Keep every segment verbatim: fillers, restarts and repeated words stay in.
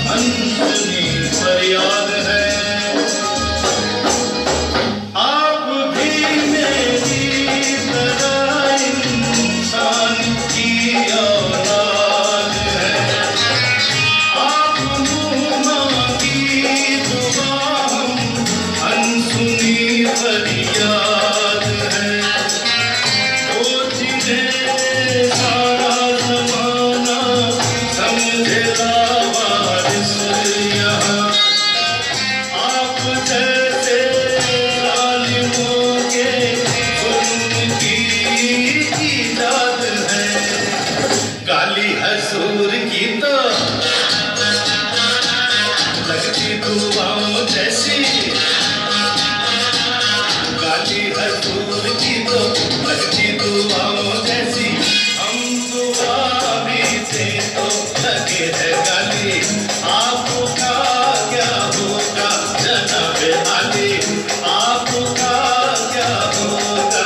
अनसुनी फरियाद है। आप भी मेरी तरह इंसान की औलाद है। आप मुँह मांगी दुआ हम अनसुनी फरियाद है। वो जिन्हें सारा ज़माना समझे लावारिस यहाँ, आप जैसे जालिमों के जुल्म की ईजाद है। काली हसूर की तो लगती दुआओं जैसी, काली हसूर की तो लगती दुआओं जैसी। हम दुआ भी दें तो लगे है गाली। आपका क्या होगा जनाबे आली, आपका क्या होगा।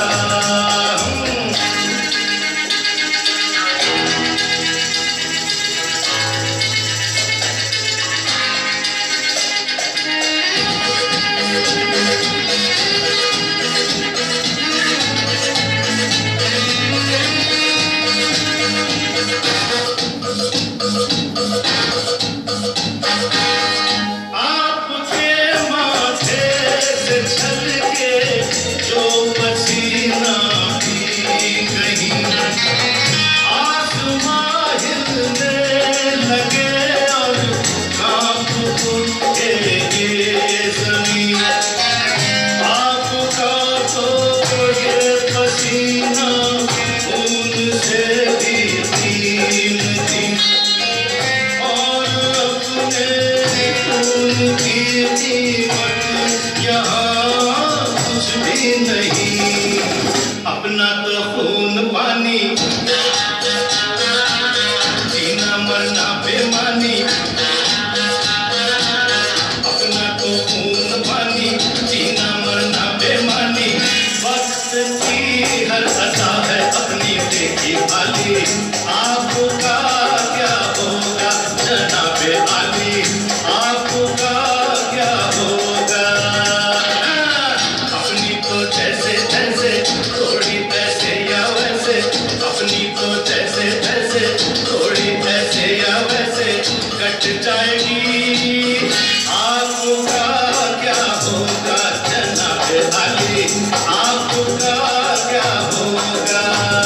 आपके माथे से छलके जो पसीना भी कहीं, आसमां हिलने लगे और कांप उठे ये ज़मीन। आपका तो ये पसीना खून से भी तीन थी, और अपने खून की कीमत यहाँ कुछ भी नहीं। अपना तो खून पानी, जीना मरना बेमानी। अपना तो खून पानी, जीना मरना बेमानी। वक्त की हर अदा है अपनी देखी भाली। आपका क्या होगा जनाबे आली, आपका क्या होगा। अपनी तो जैसे तैसे, थोड़ी ऐसे या वैसे। अपनी तो जैसे तैसे, थोड़ी ऐसे या वैसे कट जाएगी। आपका क्या होगा जनाबे आली, आपका क्या होगा।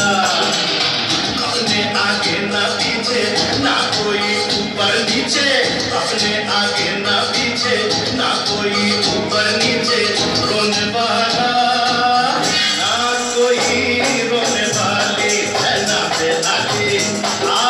अपने आगे ना पीछे ना कोई ऊपर नीचे, अपने आगे ना पीछे ना कोई ऊपर नीचे। रोने वाला ना कोई रोने वाली जनाबे आली।